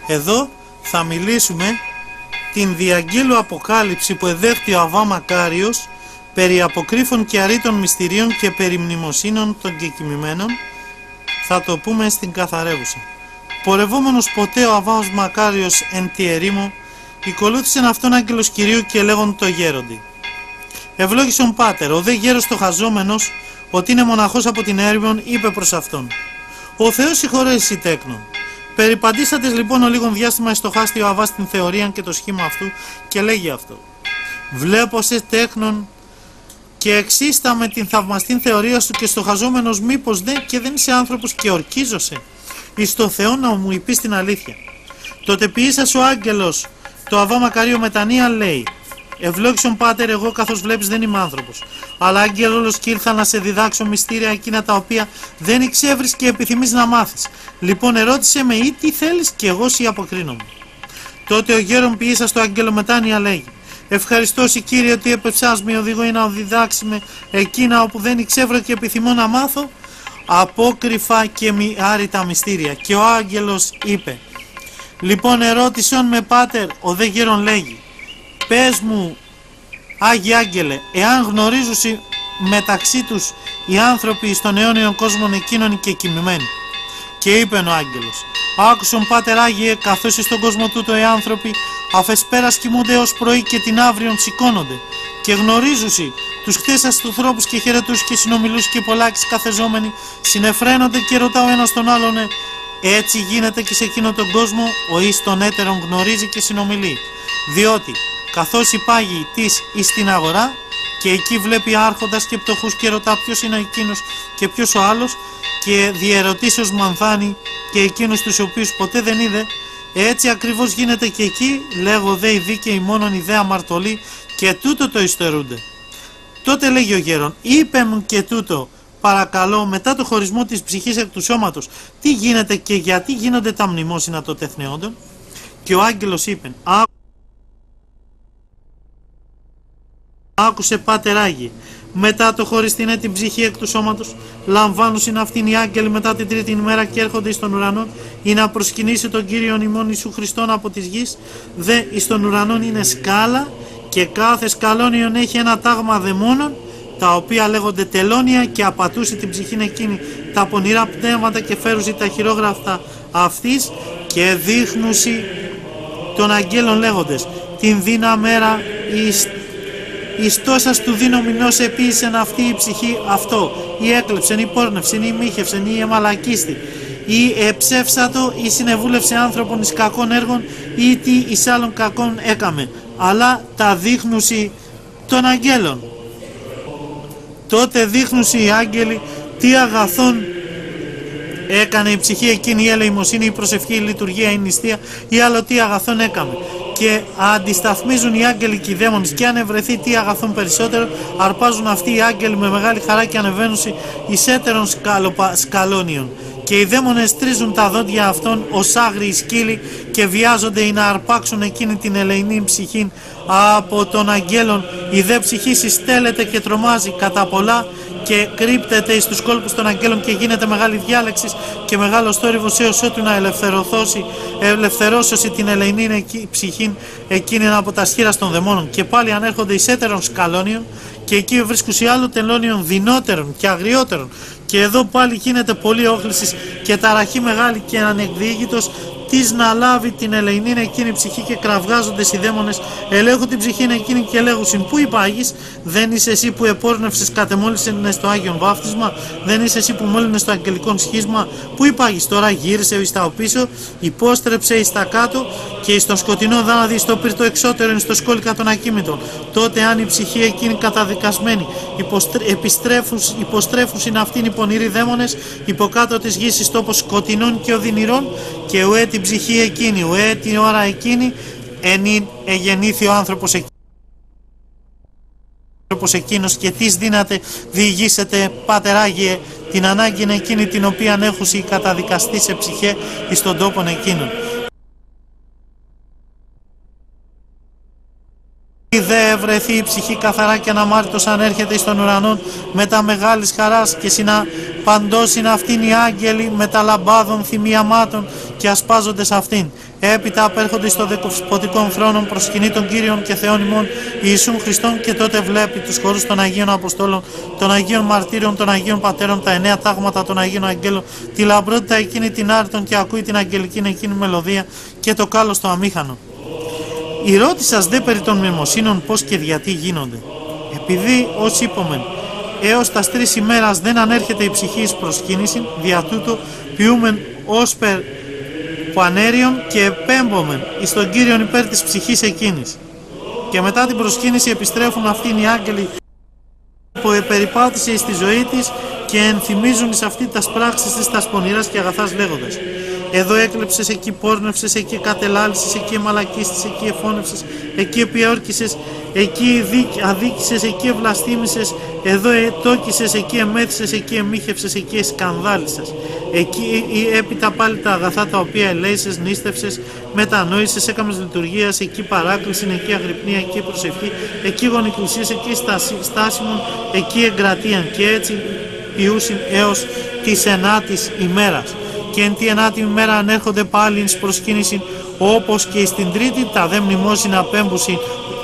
Εδώ θα μιλήσουμε την διαγγείλου αποκάλυψη που εδέχθη ο Αββά Μακάριος περί αποκρύφων και αρήτων μυστηρίων και περί μνημοσύνων των κεκοιμημένων. Θα το πούμε στην καθαρεύουσα. Πορευόμενος ποτέ ο Αββάς Μακάριος εν τη ερήμο, οικολούθησεν αυτόν άγγελος Κυρίου και λέγον το γέροντι. Ευλόγησον πάτερ, ο δε γέρος το χαζόμενος, ότι είναι μοναχός από την έρημον, είπε προς αυτόν. Ο Θεός συγχωρέσει τέκνον. Περιπαντήσατες λοιπόν ο λίγον διάστημα εστοχάστη ο Αββάς την θεωρία και το σχήμα αυτού και λέγει αυτό. Βλέπω σε τέκνον και εξίστα με την θαυμαστήν θεωρία σου και στοχαζόμενος μήπως δε και δεν είσαι άνθρωπος και ορκίζωσε εις το Θεό να μου υπείς την αλήθεια. Τότε ποιήσας ο άγγελος το Αββά Μακαρίο μετανία λέει. Ευλόγησον πάτερ, εγώ καθώς βλέπεις δεν είμαι άνθρωπος, αλλά άγγελος κι ήλθα να σε διδάξω μυστήρια εκείνα τα οποία δεν εξεύρεις και επιθυμείς να μάθεις. Λοιπόν ερώτησε με ή τι θέλεις και εγώ σοι αποκρίνομαι. Τότε ο γέρον ποιήσα στο άγγελο μετάνοια λέγει. Ευχαριστώ σοι Κύριε ότι επευσάς με οδηγώ ή να οδιδάξει με εκείνα όπου δεν εξεύρω και επιθυμώ να μάθω απόκρυφα και άρρητα μυστήρια. Και ο άγγελος είπε. Λοιπόν ερώτησον με πάτερ, ο δε γέρον λέγει. Πες μου, Άγιε Άγγελε, εάν γνωρίζουσι μεταξύ τους οι άνθρωποι στον αιώνιον κόσμον εκείνον και κοιμημένοι. Και είπε ο άγγελος, άκουσον πάτερ Άγιε, καθώς στον κόσμο τούτο οι άνθρωποι αφεσπέρας κοιμούνται ως πρωί και την αύριον σηκώνονται. Και γνωρίζουσι τους χτέσας του ανθρώπους και χαιρετούς και συνομιλούς και πολλάκις καθεζόμενοι συνεφραίνονται και ρωτά ο ένας τον άλλον. Έτσι γίνεται και σε εκείνο τον κόσμο ο εις τον έτερον γνωρίζει και συνομιλεί. Διότι καθώς υπάγει της εις την αγορά και εκεί βλέπει άρχοντας και πτωχούς και ρωτά ποιος είναι εκείνος και ποιος ο άλλος και διερωτήσεως μανθάνει και εκείνους τους οποίους ποτέ δεν είδε, έτσι ακριβώς γίνεται και εκεί, λέγω δε οι δίκαιοι μόνον ιδέα αμαρτωλοί και τούτο το υστερούνται. Τότε λέγει ο γέρον, είπε μου και τούτο, παρακαλώ, μετά το χωρισμό της ψυχής εκ του σώματος, τι γίνεται και γιατί γίνονται τα μνημόσυνα των τεθνεόντων. Και ο άγγελος είπε, άκουσε πάτερ Άγιε, μετά το χωριστήν την ψυχή εκ του σώματος, λαμβάνουσιν αυτήν οι άγγελοι μετά την τρίτη ημέρα και έρχονται εις τον ουρανό, ή να προσκυνήσει τον Κύριον ημών Ιησού Χριστόν από της γης, δε εις τον ουρανόν είναι σκάλα και κάθε σκαλόνιον έχει ένα τάγμα δαιμόνων, τα οποία λέγονται τελώνια και απατούσι την ψυχήν εκείνη τα πονηρά πνεύματα και φέρουσι τα χειρόγραφτα αυτής και δείχνουσι των αγγέλων λέγοντες την δίνα μέρα εις τόσας του δίνομηνός επίησεν αυτή η ψυχή αυτό, ή έκλεψεν, ή πόρνευσεν, ή μύχευσεν, ή εμαλακίστη, ή εψεύσατο, ή συνεβούλευσε άνθρωπον εις κακών έργων, ή τι εις άλλων κακών έκαμε, αλλά τα δείχνουσι των αγγέλων. Τότε δείχνουσι οι άγγελοι τι αγαθόν έκανε η ψυχή εκείνη, η ελεημοσύνη, η προσευχή, η λειτουργία, η νηστεία ή άλλο τι αγαθόν έκαμε. Και αντισταθμίζουν οι άγγελοι και οι δαίμονες και αν ευρεθεί τι αγαθόν περισσότερο, αρπάζουν αυτοί οι άγγελοι με μεγάλη χαρά και ανεβαίνουν εις έτερων σκαλόνιων. Και οι δαίμονες τρίζουν τα δόντια αυτών ως άγριοι σκύλοι και βιάζονται ή να αρπάξουν εκείνη την ελεηνή ψυχή από των αγγέλων. Η δε ψυχή συστέλλεται και τρομάζει κατά πολλά και κρύπτεται εις τους κόλπους των αγγέλων και γίνεται μεγάλη διάλεξη και μεγάλος θόρυβος έως ότου να ελευθερώσει την ελεηνή ψυχή εκείνη από τα σχήρας των δαιμόνων. Και πάλι ανέρχονται εις έτερων σκαλόνιων και εκεί βρίσκουσι άλλο τελώνιων δεινότερων και αγριότερων. Και εδώ πάλι γίνεται πολλή όχληση και ταραχή μεγάλη και ανεκδιήγητος της να λάβει την ελεηνή εκείνη ψυχή και κραυγάζονται οι δαίμονες, ελέγχουν την ψυχή εκείνη και λέγουσιν πού υπάγεις, δεν είσαι εσύ που επόρνευσες κατεμόλυσεν στο Άγιον Βάφτισμα, δεν είσαι εσύ που μόλυνες στο αγγελικό σχίσμα, πού υπάγεις τώρα γύρισε εις τα οπίσω, υπόστρεψε εις τα κάτω και εις τον σκοτεινό δάναδι στο πυρτό εξώτερο εις το σκόλικα των ακίμητων. Τότε αν η ψυχή εκείνη καταδικασμένη υποστρέφουσιν αυτήν οι πονηροί δαίμονες υποκάτω της γης εις τόπος σκοτεινών και οδυνηρών και ουέ την ψυχή εκείνη, ουέ την ώρα εκείνη ενήν εγεννήθη ο άνθρωπος εκείνος και τις δύναται διηγήσετε Πάτερ Άγιε την ανάγκη εκείνη την οποία έχουσι καταδικαστεί σε ψυχέ εις τον τόπον εκείνον. Δε ευρεθεί η ψυχή καθαρά και αναμάρτητος αν έρχεται εις τον ουρανόν μετά μεγάλης χαράς και παντός είναι αυτήν οι άγγελοι με τα λαμπάδων θυμιαμάτων και ασπάζονται σε αυτήν. Έπειτα απέρχονται στο δεσποτικόν θρόνον προσκυνεί των Κύριων και Θεών ημών Ιησούν Χριστόν, και τότε βλέπει τους χορούς των Αγίων Αποστόλων, των Αγίων Μαρτύριων, των Αγίων Πατέρων, τα 9 τάγματα των Αγίων Αγγέλων, τη λαμπρότητα εκείνη την άρτων, και ακούει την αγγελική εκείνη μελωδία και το κάλος το αμήχανο. Η ρώτησας δε περί των μνημοσύνων πώς και γιατί γίνονται. Επειδή ως είπομεν έως τας 3 ημέρας δεν ανέρχεται η ψυχή εις προσκύνηση, δια τούτο ποιούμεν ως περ πανέριον και επέμπομεν εις τον Κύριον υπέρ της ψυχής εκείνης. Και μετά την προσκύνηση επιστρέφουν αυτήν οι άγγελοι που επεριπάτησε εις τη ζωή της και ενθυμίζουν εις αυτή τας πράξεις της τας πονηράς και αγαθάς λέγοντας: εδώ έκλεψες, εκεί πόρνευσες, εκεί κατελάλησες, εκεί εμαλακίστες, εκεί εφώνευσες, εκεί επιόρκησες, εκεί αδίκησες, εκεί ευλαστήμησες, εδώ ετόκησες, εκεί εμέθησες, εκεί εμίχευσες, εκεί εσκανδάλισες. Εκεί έπειτα πάλι τα αγαθά τα οποία ελέησες, νίστευσες, μετανόησες, έκαμες λειτουργίας, εκεί παράκληση, εκεί αγρυπνία, εκεί προσευχή, εκεί γονικλησίες, εκεί στάσιμον, εκεί εγκρατείαν, και έτσι ποιούσιν έως της 9ης ημέρας. Και εν τη 9η ημέρα ανέρχονται πάλι εις προσκύνηση, όπως και στην Τρίτη τα δε μνημόσυνα απέμπουσιν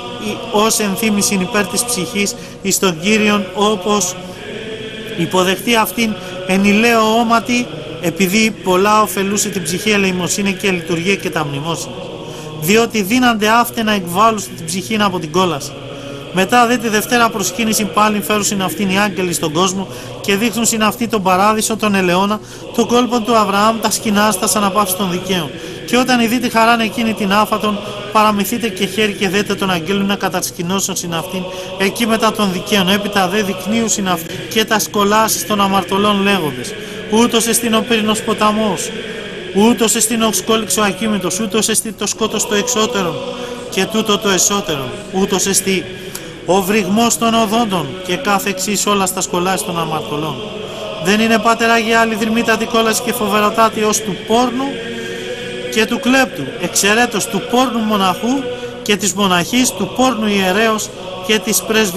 ως ενθύμησιν υπέρ της ψυχής εις τον Κύριον, όπως υποδεχτεί αυτήν εν ηλαίο όματι, επειδή πολλά ωφελούσε την ψυχή ελεημοσύνη και λειτουργία και τα μνημόσυνα, διότι δίνανται αύτε να εκβάλλουν την ψυχή από την κόλαση. Μετά δε τη Δευτέρα προσκύνηση πάλι φέρουσιν αυτήν οι άγγελοι στον κόσμο και δείχνουν συν αυτή τον παράδεισο, τον ελαιώνα, τον κόλπον του Αβραάμ, τα σκηνά στα αναπαύσεις των δικαίων. Και όταν ειδεί τη χαράν εκείνη την άφατον, παραμυθείτε και χέρι και δέτε τον αγγέλου να κατασκηνώσουν συν αυτήν, εκεί μετά των δικαίων. Έπειτα δε δεικνύουν συν αυτήν και τα σκολάσεις των αμαρτωλών λέγοντες: ούτως εστίν ο πύρινος ποταμός, ούτως εστίν ο σκόλιξ ο ακίμητος, ούτως εστί το σκότος το εξώτερο και τούτο το εσωτερο, ούτως εστί ο βρυγμός των οδόντων και κάθε εξής όλα στα σκολάσεις των αμαρτωλών. Δεν είναι πάτερ Άγια άλλη δρυμύτατη κόλαση και φοβερατάτη ως του πόρνου και του κλέπτου, εξαιρέτως του πόρνου μοναχού και της μοναχής, του πόρνου ιερέως και της πρεσβείας.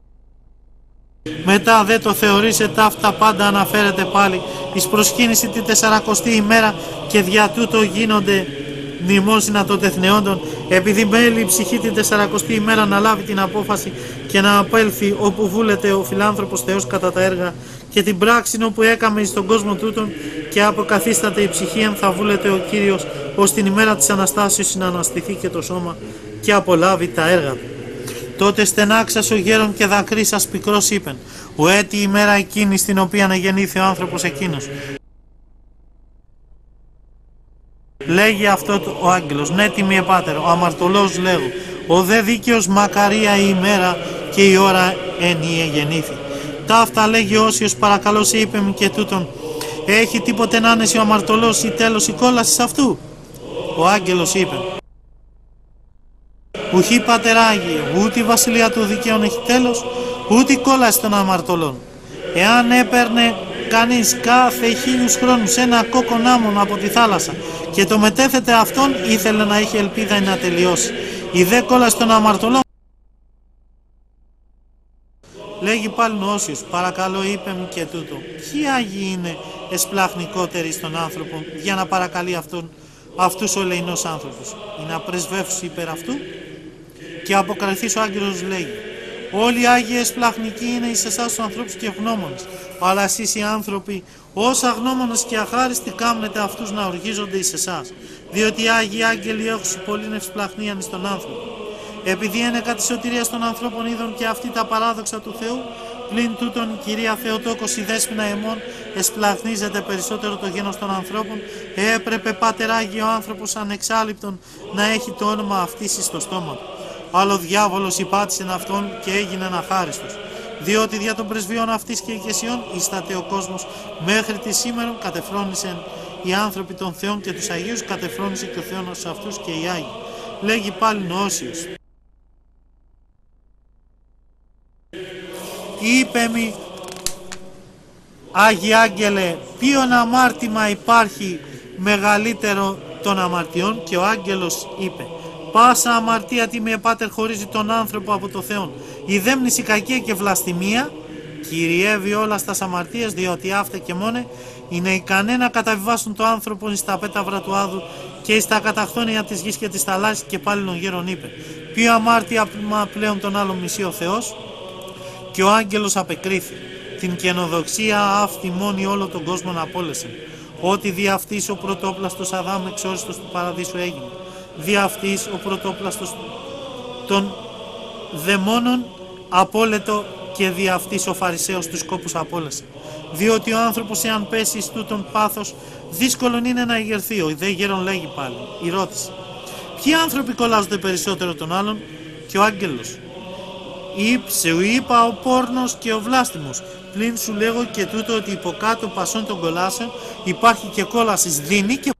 Μετά δε το θεωρήσε ταύτα πάντα αναφέρεται πάλι εις προσκύνηση τη 40η ημέρα, και δια τούτο γίνονται μνημόσυνα των τεθνεόντων, επειδή μέλει η ψυχή την 40η ημέρα να λάβει την απόφαση και να απέλθει όπου βούλεται ο φιλάνθρωπος Θεός κατά τα έργα και την πράξη όπου έκαμε στον κόσμο τούτον, και αποκαθίσταται η ψυχή εν θα βούλεται ο Κύριος ως την ημέρα της Αναστάσεως να αναστηθεί και το σώμα και απολάβει τα έργα του. Τότε στενάξας ο γέρον και δακρύσας πικρός είπεν: ουέτη η ημέρα εκείνη στην οποία γεννήθη ο άνθρωπος εκείνος. Λέγει αυτό ο άγγελος: ναι τιμιε πάτερ, ο αμαρτωλός λέγω, ο δε δίκαιος μακαρία η ημέρα και η ώρα εν γεννήθη. Ταύτα λέγει όσιος παρακαλώ σε είπε μου και τούτον: έχει τίποτε να είναι ο αμαρτωλός ή τέλος η κόλαση αυτού? Ο άγγελος είπε: ουχή πάτερ Άγιε, ούτε η βασιλεία του δικαίων έχει τέλος, ούτε η κόλαση των αμαρτωλών. Εάν έπαιρνε κανείς κάθε 1000 χρόνους ένα κόκκον άμμον από τη θάλασσα και το μετέθεται αυτόν, ήθελε να έχει ελπίδα να τελειώσει. Η δε κόλαση των αμαρτωλών. Λέγει πάλι ο Όσιος: παρακαλώ είπε μου και τούτο, ποιοι Άγιοι είναι εσπλαχνικότεροι στον άνθρωπο για να παρακαλεί αυτούς ο ελεηνός άνθρωπος, ή να πρεσβεύσει υπέρ αυτού? Και αποκριθείς ο άγγελος λέγει: όλοι οι Άγιοι εσπλαχνικοί είναι εις εσάς τους ανθρώπους και ευγνώμονες, αλλά εσείς οι άνθρωποι ως αγνώμονες και αχάριστοι κάμνετε αυτούς να οργίζονται εις εσάς, διότι οι Άγιοι άγγελοι έχουν πολλήν ευσπλαχνίαν εις τον άνθρωπο. Επειδή είναι κατ' σωτηρίας των ανθρώπων είδων και αυτή τα παράδοξα του Θεού, πλην τούτον η Κυρία Θεοτόκος η δέσποινα εμών εσπλαχνίζεται περισσότερο το γένος των ανθρώπων, έπρεπε πάτερ Άγιο άνθρωπος ανεξάλληπτον να έχει το όνομα αυτής εις το στόμα του. Αλλά ο διάβολος υπάτησε αυτόν και έγινε αχάριστος, διότι δια των πρεσβειών αυτής και ηγεσιών ίσταται ο κόσμος μέχρι τη σήμερα κατεφρόνησεν οι άνθρωποι των Θεών και τους Αγίους, κατεφρόνησε και ο Θεός σε αυτούς και οι Άγιοι. Λέγει πάλι ο Όσιος: είπε μη Άγιε Άγγελε, ποιον αμάρτημα υπάρχει μεγαλύτερο των αμαρτιών? Και ο άγγελος είπε: πάσα αμαρτία τιμιε πάτερ χωρίζει τον άνθρωπο από το Θεό. Η δέμνηση κακία και βλαστημία κυριεύει όλα στα αμαρτίες, διότι αυτά και μόνε είναι ικανέ να καταβιβάσουν το άνθρωπο εις τα πέταυρα του άδου και εις τα καταχθόνια της γης και της θαλάσσης, και πάλι των γέρων είπε: ποιο αμάρτημα πλέον τον άλλον μισεί ο Θεός? Και ο άγγελος απεκρίθη: την καινοδοξία αυτή μόνη όλο τον κόσμο να απόλεσεν. Ότι δι' αυτής ο πρωτόπλαστος Αδάμ εξόριστος του παραδείσου έγινε. Δι' αυτής ο πρωτόπλαστος των δαιμόνων απόλετο, και δι' αυτής ο Φαρισαίος τους κόπους απόλεσε. Διότι ο άνθρωπος, εάν πέσει εις τούτον πάθος, δύσκολον είναι να ηγερθεί. Ο δε γέρον λέγει πάλι. Η ρώτηση: ποιοι άνθρωποι κολλάζονται περισσότερο των άλλων? Και ο άγγελος: σου είπα ο πόρνος και ο βλάστημος. Πλην σου λέγω και τούτο, ότι υποκάτω πασών των κολάσεων υπάρχει και κόλασης δίνη και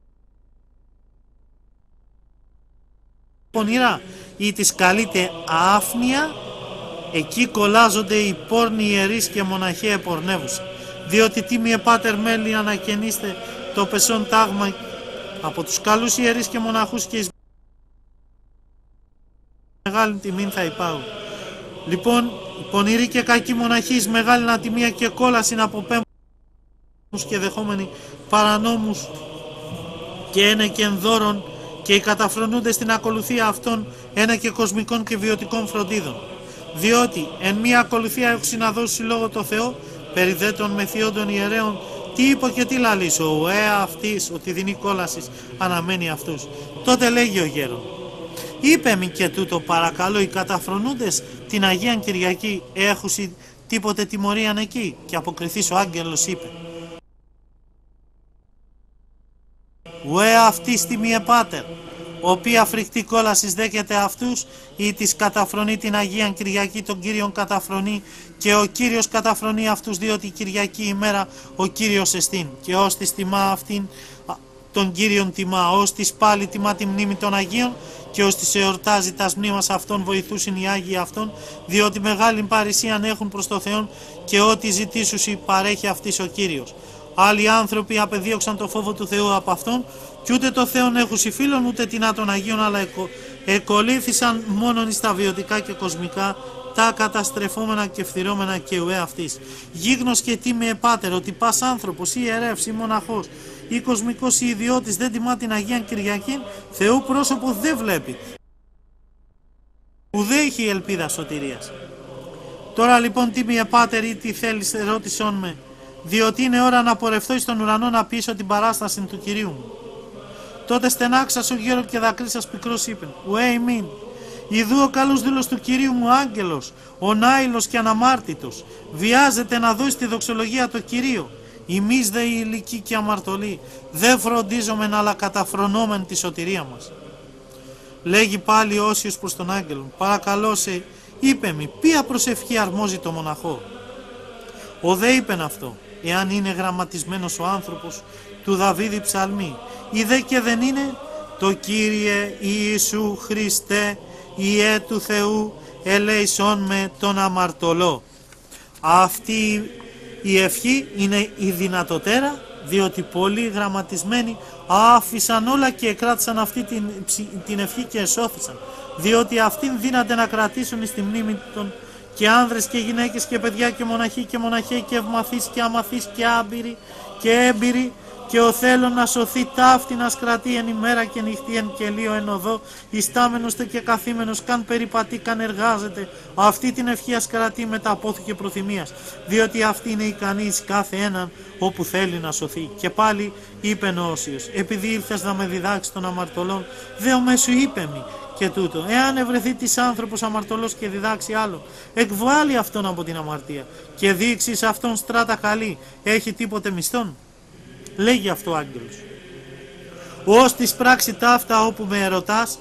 πονηρά, ή της καλείται άφνοια. Εκεί κολλάζονται οι πόρνοι ιερείς και μοναχοί επορνεύουσαν. Διότι τίμιε πάτερ μέλη ανακαινίστε το πεσόν τάγμα από τους καλούς ιερείς και μοναχούς, και εις μεγάλη τιμήν θα υπάγουν. Λοιπόν, οι πονηροί και κακοί μοναχοί εις μεγάλη ατιμία και κόλαση να αποπέμπουν και δεχόμενοι παρανόμους και ένεκεν δώρων, και οι καταφρονούνται στην ακολουθία αυτών ένα και κοσμικών και βιωτικών φροντίδων. Διότι εν μία ακολουθία έχω συναδώσει λόγω το Θεό, περί δε των μεθιόντων ιερέων, τι είπω και τι λαλήσω, ο αυτής, ότι δινή κόλασης αναμένει αυτούς. Τότε λέγει ο γέρον: είπε μη και τούτο, παρακαλώ, οι καταφρονούντες την Αγίαν Κυριακή έχουσι τίποτε τιμωρίαν εκεί? Και αποκριθείς ο άγγελος είπε: αυτής τιμίε πάτερ, οποία φρικτή κόλασης δέκεται αυτούς, ή της καταφρονεί την Αγίαν Κυριακή τον Κύριον καταφρονεί, και ο Κύριος καταφρονεί αυτούς, διότι η Κυριακή ημέρα ο Κύριος εστίν, και ως της τιμά αυτήν τον Κύριον τιμά, ως της πάλι τιμά τη μνήμη των Αγίων, και ως της εορτάζει τας μνήμας αυτών βοηθούσιν οι Άγιοι αυτών, διότι μεγάλην παρησίαν έχουν προς το Θεόν, και ό,τι ζητήσουσι παρέχει αυτής ο Κύριος. Άλλοι άνθρωποι απεδίωξαν το φόβο του Θεού από αυτόν, και ούτε το Θεόν έχουσι φίλων, ούτε τινά των Αγίων, αλλά εκολύθησαν μόνον εις τα βιωτικά και κοσμικά, τα καταστρεφόμενα και φθυρώμενα και ουέ αυτής. Γίγνος και τίμιε πάτερ, ότι πας άνθρωπος ή ιερεύς ή μοναχός ή κοσμικός ή ιδιώτης δεν τιμά την Αγίαν Κυριακήν, Θεού πρόσωπο δεν βλέπει. Ουδέ έχει ελπίδα σωτηρίας. Τώρα λοιπόν τίμιε πάτερ, ή τι θέλεις, ρώτησόν με, διότι είναι ώρα να πορευθώ εις τον ουρανό να πείσω την παράσταση του Κυρίου μου. Τότε στενάξας ο γέρο και δακρύσας πικρός είπε: ουέ ημίν, ιδού ο καλός δούλος του Κυρίου μου άγγελος, ο νάιλος και αναμάρτητος, βιάζεται να δώσει τη δοξολογία το Κυρίο. Εμείς δε οι ηλικοί και αμαρτωλοί, δεν φροντίζομεν αλλά καταφρονόμεν τη σωτηρία μας. Λέγει πάλι ο Όσιος προς τον άγγελον: παρακαλώ σε, είπε μη, ποια προσευχή αρμόζει το μοναχό? Ο δε είπεν αυτό: εάν είναι γραμματισμένος ο άνθρωπος του Δαβίδη ψαλμή, ή δε και δεν είναι, το Κύριε Ιησού Χριστέ, Ιε του Θεού, ελέησόν με τον αμαρτωλό. Αυτή η ευχή είναι η δυνατοτέρα, διότι πολλοί γραμματισμένοι άφησαν όλα και κράτησαν αυτή την ευχή και εσώθησαν, διότι αυτήν δύναται να κρατήσουν στη μνήμη των και άνδρες και γυναίκες και παιδιά και μοναχοί και μοναχοί και ευμαθείς και αμαθείς και άμπειροι και έμπειροι, και ο θέλων να σωθεί ταύτη να σκρατεί εν ημέρα και νυχτή εν κελίο εν οδό, ιστάμενος τε και καθήμενος, καν περιπατεί καν εργάζεται, αυτή την ευχή ασκρατεί με τα απόθου και προθυμίας, διότι αυτή είναι ικανή εις κάθε έναν όπου θέλει να σωθεί. Και πάλι είπε ο Όσιος: επειδή ήλθες να με διδάξει των αμαρτωλών, δε ομέσου είπε μη και τούτο, εάν ευρεθεί της άνθρωπος αμαρτωλός και διδάξει άλλον, εκβάλει αυτόν από την αμαρτία και δείξει σε αυτόν στράτα καλή, έχει τίποτε μισθόν? Λέγει αυτό ο άγγελος: ως της πράξη ταύτα όπου με ερωτάς,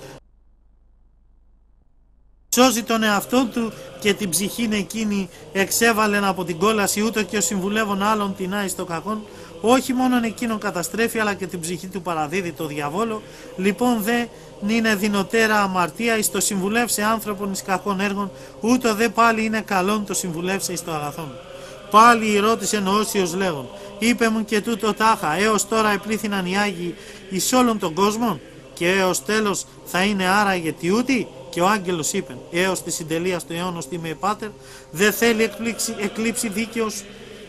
σώζει τον εαυτό του και την ψυχήν εκείνη εξέβαλεν από την κόλαση, ούτω και ο συμβουλεύων άλλων τεινάει στο κακόν, όχι μόνον εκείνον καταστρέφει, αλλά και την ψυχή του παραδίδει το διαβόλο. Λοιπόν δε είναι δυνοτέρα αμαρτία εις το συμβουλεύσε άνθρωπον εις κακών έργων, ούτω δε πάλι είναι καλόν το συμβουλεύσε εις το αγαθόν. Πάλι ρώτησε ο Όσιος λέγον: είπε μου και τούτο τάχα, έως τώρα επλήθυναν οι Άγιοι εις όλων των κόσμων, και έως τέλος θα είναι άραγε τιούτη? Και ο άγγελος είπε: έως τη συντελείας του αιώνος τιμέ πάτερ, δεν θέλει εκλείψει δίκαιος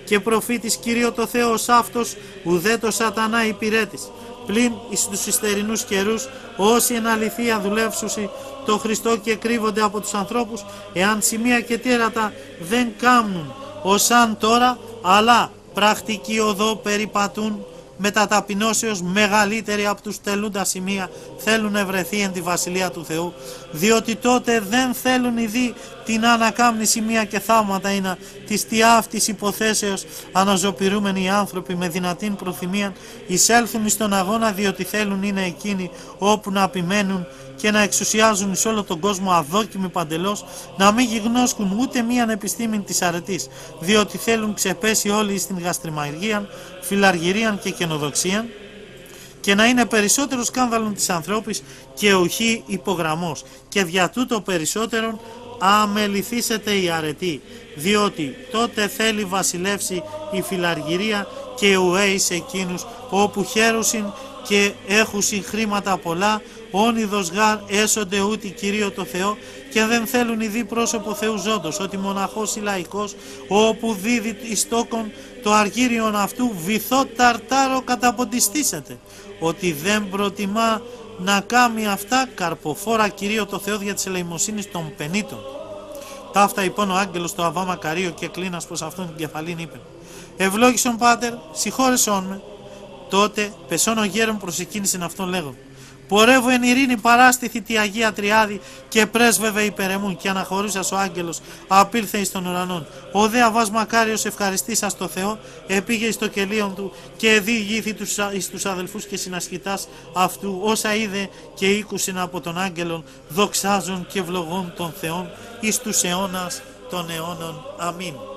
και προφήτης Κυρίω το Θεός αυτός, ουδέ το σατανά υπηρέτης. Πλην εις τους υστερινούς καιρούς, όσοι εν αληθεία δουλεύσουσι το Χριστό και κρύβονται από τους ανθρώπους, εάν σημεία και τέρατα δεν κάμνουν ως αν τώρα, αλλά πρακτική οδό περιπατούν, με τα ταπεινώσεως μεγαλύτεροι από τους τελούντα σημεία θέλουν ευρεθεί εν τη Βασιλεία του Θεού, διότι τότε δεν θέλουν ειδεί την ανακάμνη σημεία και θαύματα είναι της τιάφτης υποθέσεως αναζωπηρούμενοι οι άνθρωποι με δυνατήν προθυμία εισέλθουν εις τον αγώνα, διότι θέλουν είναι εκείνοι όπου να επιμένουν και να εξουσιάζουν εις όλο τον κόσμο αδόκιμοι παντελώς, να μην γιγνώσκουν ούτε μίαν επιστήμη της αρετής, διότι θέλουν ξεπέσει όλοι στην γαστριμαργίαν, φιλαργυρίαν και καινοδοξίαν, και να είναι περισσότερο σκάνδαλον της ανθρώπης και ουχή υπογραμμός, και δια τούτο περισσότερον αμεληθήσετε η αρετή, διότι τότε θέλει βασιλεύσει η φιλαργυρία και ουέης εκείνους όπου χαίρουσιν και έχουσιν χρήματα πολλά, όνειδος γάρ έσονται ούτι Κυρίω το Θεό, και δεν θέλουν ειδεί πρόσωπο Θεού ζώντος, ότι μοναχός ή λαϊκός, όπου δίδει εις τόκον το αργύριον αυτού βυθό ταρτάρο καταποντιστήσετε, ότι δεν προτιμά να κάνει αυτά καρποφόρα Κυρίω το Θεό για της ελεημοσύνης των πενήτων. Ταύτα υπόν ο άγγελος το Αββά Μακαρίο και κλίνας προς αυτόν την κεφαλήν είπε: Ευλόγησον Πάτερ, συγχώρεσόν με. Τότε πεσόν ο γέρον προσεκίνησεν αυτόν λέγον: Πορεύω εν ειρήνη παράστηθη τη Αγία Τριάδη και πρέσβευε υπερεμούν, και αναχωρούσας ο άγγελος απήλθε εις των ουρανών. Ο δε Αββάς Μακάριος ευχαριστήσας το Θεό επήγε εις το κελίον του και εδίγηθη εις τους αδελφούς και συνασχητάς αυτού, όσα είδε και ήκουσιν από τον άγγελον, δοξάζων και ευλογών των Θεών εις τους αιώνας των αιώνων. Αμήν.